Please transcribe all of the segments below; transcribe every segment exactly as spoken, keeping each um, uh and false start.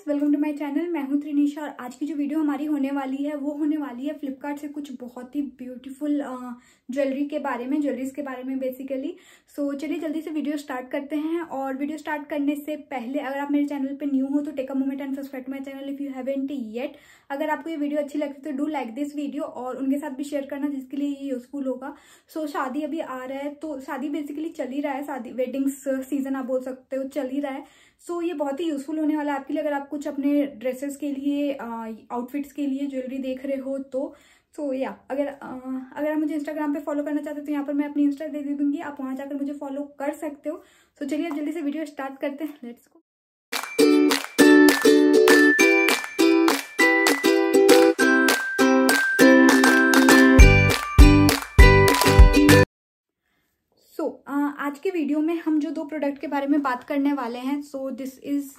Welcome to my channel. मैं हूं त्रिनिशा और आज की जो वीडियो हमारी होने वाली है वो होने वाली है फ्लिपकार्ट से कुछ बहुत ही ब्यूटीफुल ज्वेलरी के बारे में, ज्वेलरीज के बारे में बेसिकली। सो so, चलिए जल्दी से वीडियो स्टार्ट करते हैं। और वीडियो स्टार्ट करने से पहले अगर आप मेरे चैनल पे न्यू हो तो take a moment and subscribe my channel if you haven't yet. अगर आपको ये वीडियो अच्छी लगती है तो डू लाइक दिस वीडियो और उनके साथ भी शेयर करना जिसके लिए ये यूजफुल होगा। सो so, शादी अभी आ रहा है तो शादी बेसिकली चल ही रहा है, शादी वेडिंग्स सीजन आप बोल सकते हो चल ही रहा है। सो so, ये बहुत ही यूजफुल होने वाला है आपके लिए अगर आप कुछ अपने ड्रेसेस के लिए, आउटफिट्स के लिए ज्वेलरी देख रहे हो तो। सो so, या yeah, अगर आ, अगर आप मुझे इंस्टाग्राम पे फॉलो करना चाहते हो तो यहाँ पर मैं अपनी इंस्टा दे दूंगी, आप वहाँ जाकर मुझे फॉलो कर सकते हो। सो so, चलिए अब जल्दी से वीडियो स्टार्ट करते हैं, let's go. So so, uh, आज के वीडियो में हम जो दो प्रोडक्ट के बारे में बात करने वाले हैं, so this is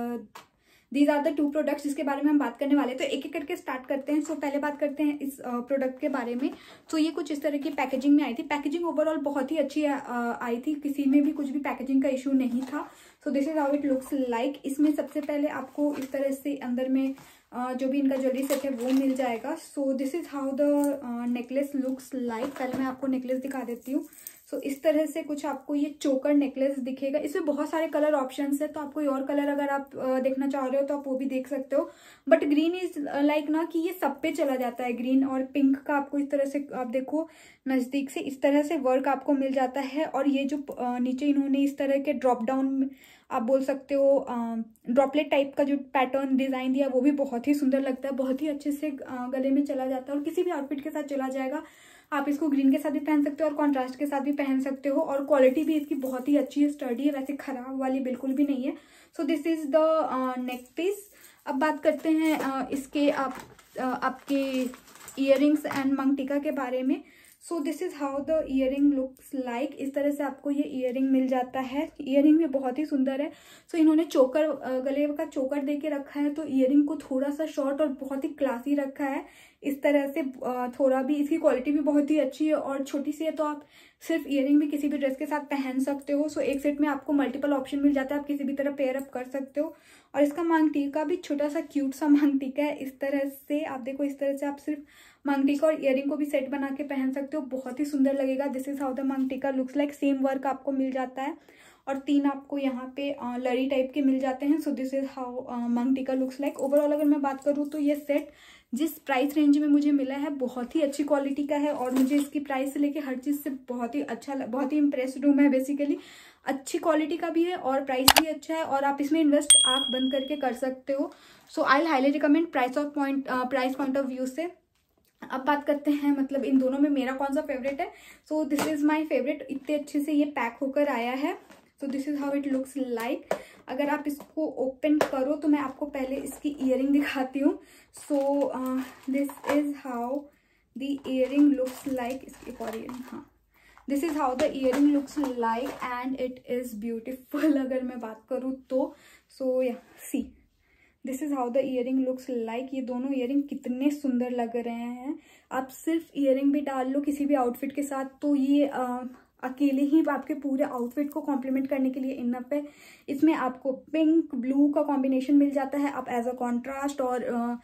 these are the two products जिसके बारे में हम बात करने वाले हैं। तो एक एक करके स्टार्ट करते हैं। सो so, पहले बात करते हैं इस प्रोडक्ट uh, के बारे में। सो so, ये कुछ इस तरह की पैकेजिंग में आई थी। पैकेजिंग ओवरऑल बहुत ही अच्छी uh, आई थी, किसी में भी कुछ भी पैकेजिंग का इशू नहीं था। So this is how it looks like. इसमें सबसे पहले आपको इस तरह से अंदर में Uh, जो भी इनका ज्वेलरी सेट है वो मिल जाएगा। So this is how the necklace looks like. पहले मैं आपको नेकलेस दिखा देती हूँ। सो so, इस तरह से कुछ आपको ये चोकर नेकलेस दिखेगा। इसमें बहुत सारे कलर ऑप्शंस है, तो आप कोई और कलर अगर आप uh, देखना चाह रहे हो तो आप वो भी देख सकते हो। बट ग्रीन इज लाइक ना कि ये सब पे चला जाता है। ग्रीन और पिंक का आपको इस तरह से आप देखो नजदीक से, इस तरह से वर्क आपको मिल जाता है। और ये जो uh, नीचे इन्होंने इस तरह के ड्रॉप डाउन आप बोल सकते हो ड्रॉपलेट टाइप का जो पैटर्न डिजाइन दिया वो भी बहुत ही सुंदर लगता है, बहुत ही अच्छे से गले में चला जाता है और किसी भी आउटफिट के साथ चला जाएगा। आप इसको ग्रीन के साथ भी पहन सकते हो और कॉन्ट्रास्ट के साथ भी पहन सकते हो। और क्वालिटी भी इसकी बहुत ही अच्छी है, स्टर्डी है, वैसे खराब वाली बिल्कुल भी नहीं है। So this is the neck piece. अब बात करते हैं uh, इसके आप uh, आपके ईयरिंग्स एंड मंगटिका के बारे में। So this is how the earring looks like. इस तरह से आपको ये ईयरिंग मिल जाता है। ईयरिंग भी बहुत ही सुंदर है। सो so, इन्होंने चोकर, गले का चोकर दे के रखा है तो ईयरिंग को थोड़ा सा शॉर्ट और बहुत ही क्लासी रखा है। इस तरह से थोड़ा भी इसकी क्वालिटी भी बहुत ही अच्छी है और छोटी सी है तो आप सिर्फ ईयरिंग भी किसी भी ड्रेस के साथ पहन सकते हो। सो so, एक सेट में आपको मल्टीपल ऑप्शन मिल जाता है, आप किसी भी तरह पेयर अप कर सकते हो। और इसका मांग टीका भी छोटा सा क्यूट सा मांग टीका है। इस तरह से आप देखो, इस तरह से आप सिर्फ मांग टीका और ईयरिंग को भी सेट बना के पहन सकते हो, बहुत ही सुंदर लगेगा। This is how the maang tikka looks like. Same work आपको मिल जाता है और तीन आपको यहाँ पे लड़ी टाइप के मिल जाते हैं। सो दिस इज हाउ मांग टीका लुक्स लाइक। ओवरऑल अगर मैं बात करूँ तो ये सेट जिस प्राइस रेंज में मुझे मिला है बहुत ही अच्छी क्वालिटी का है और मुझे इसकी प्राइस से लेके हर चीज़ से बहुत ही अच्छा, बहुत ही इंप्रेस्ड हूँ मैं बेसिकली। अच्छी क्वालिटी का भी है और प्राइस भी अच्छा है और आप इसमें इन्वेस्ट आंख बंद करके कर सकते हो। So I will highly recommend price of point price point of view से। अब बात करते हैं मतलब इन दोनों में मेरा कौन सा फेवरेट है। So this is my favourite. इतने अच्छे से ये पैक होकर आया है। So this is how it looks like. अगर आप इसको ओपन करो तो मैं आपको पहले इसकी ईयरिंग दिखाती हूँ। So this is how the earring looks like. इसकी एक और ईयरिंग, हाँ, this is how the earring looks like and it is beautiful अगर मैं बात करूँ तो। So yeah see, this is how the earring looks like. ये दोनों ईयरिंग कितने सुंदर लग रहे हैं। आप सिर्फ ईयरिंग भी डाल लो किसी भी आउटफिट के साथ तो ये आ, अकेले ही आपके पूरे आउटफिट को कॉम्प्लीमेंट करने के लिए इनफ है। इसमें आपको पिंक ब्लू का कॉम्बिनेशन मिल जाता है, आप एज अ कॉन्ट्रास्ट और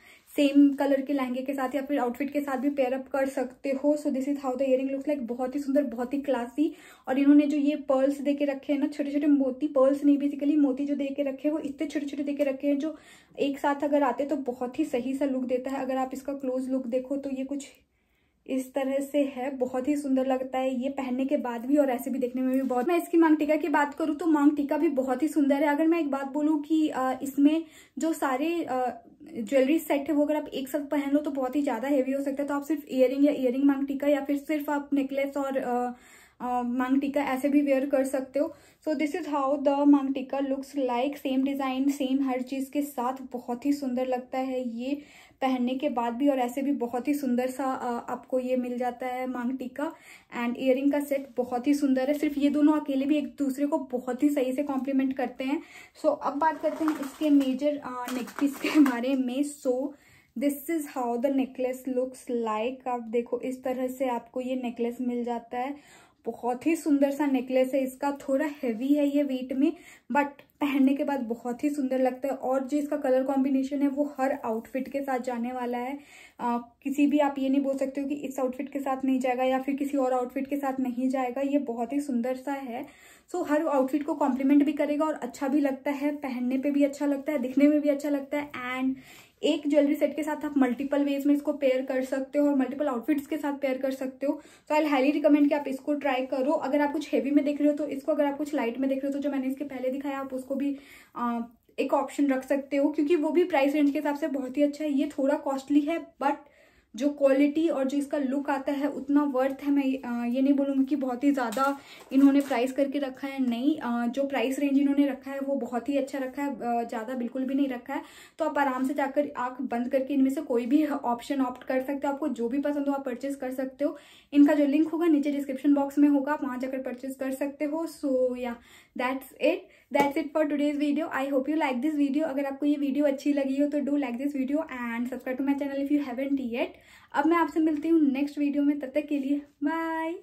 सेम uh, कलर के लहंगे के साथ या फिर आउटफिट के साथ भी पेयर अप कर सकते हो। So this is how the earring looks like. बहुत ही सुंदर, बहुत ही क्लासी। और इन्होंने जो ये पर्ल्स दे के रखे हैं ना, छोटे छोटे मोती, पर्ल्स नहीं बेसिकली मोती जो दे के रखे हैं वो इतने छोटे छोटे दे के रखे हैं जो एक साथ अगर आते तो बहुत ही सही सा लुक देता है। अगर आप इसका क्लोज लुक देखो तो ये कुछ इस तरह से है, बहुत ही सुंदर लगता है ये पहनने के बाद भी और ऐसे भी देखने में भी बहुत। मैं इसकी मांग टीका की बात करूँ तो मांग टीका भी बहुत ही सुंदर है। अगर मैं एक बात बोलूँ कि इसमें जो सारे ज्वेलरी सेट है वो अगर आप एक साथ पहन लो तो बहुत ही ज्यादा हेवी हो सकता है। तो आप सिर्फ ईयरिंग या ईयरिंग मांग टीका या फिर सिर्फ आप नेकलेस और मांग टीका ऐसे भी वेयर कर सकते हो। So this is how the maang tikka looks like. Same design, same हर चीज के साथ बहुत ही सुंदर लगता है ये पहनने के बाद भी और ऐसे भी बहुत ही सुंदर सा आपको ये मिल जाता है मांग टीका। एंड ईयरिंग का सेट बहुत ही सुंदर है। सिर्फ ये दोनों अकेले भी एक दूसरे को बहुत ही सही से कॉम्प्लीमेंट करते हैं। सो so, अब बात करते हैं इसके मेजर नेक पीस के बारे में। So this is how the necklace looks like. आप देखो इस तरह से आपको ये नेकलेस मिल जाता है। बहुत ही सुंदर सा नेकलेस है इसका, थोड़ा हैवी है ये वेट में बट पहनने के बाद बहुत ही सुंदर लगता है और जो इसका कलर कॉम्बिनेशन है वो हर आउटफिट के साथ जाने वाला है। आ, किसी भी आप ये नहीं बोल सकते हो कि इस आउटफिट के साथ नहीं जाएगा या फिर किसी और आउटफिट के साथ नहीं जाएगा। ये बहुत ही सुंदर सा है। सो हर आउटफिट को कॉम्प्लीमेंट भी करेगा और अच्छा भी लगता है, पहनने पे भी अच्छा लगता है, दिखने में भी अच्छा लगता है। एंड एक ज्वेलरी सेट के साथ आप मल्टीपल वेज में इसको पेयर कर सकते हो और मल्टीपल आउटफिट्स के साथ पेयर कर सकते हो। सो आई हाईली रिकमेंड कि आप इसको ट्राई करो। अगर आप कुछ हेवी में देख रहे हो तो इसको, अगर आप कुछ लाइट में देख रहे हो तो जो मैंने इसके पहले दिखाया आप उसको भी आ, एक ऑप्शन रख सकते हो, क्योंकि वो भी प्राइस रेंज के हिसाब से बहुत ही अच्छा है। ये थोड़ा कॉस्टली है बट जो क्वालिटी और जो इसका लुक आता है उतना वर्थ है। मैं ये नहीं बोलूँगी कि बहुत ही ज़्यादा इन्होंने प्राइस करके रखा है, नहीं। जो प्राइस रेंज इन्होंने रखा है वो बहुत ही अच्छा रखा है, ज़्यादा बिल्कुल भी नहीं रखा है। तो आप आराम से जाकर आँख बंद करके इनमें से कोई भी ऑप्शन ऑप्ट कर सकते हो। आपको जो भी पसंद हो आप परचेज कर सकते हो। इनका जो लिंक होगा नीचे डिस्क्रिप्शन बॉक्स में होगा, आप वहाँ जाकर परचेज कर सकते हो। So yeah that's it that's it for today's video. I hope you like this video. अगर आपको ये वीडियो अच्छी लगी हो तो do like this video and subscribe to my channel if you haven't yet. अब मैं आपसे मिलती हूँ नेक्स्ट वीडियो में, तब तक के लिए बाय।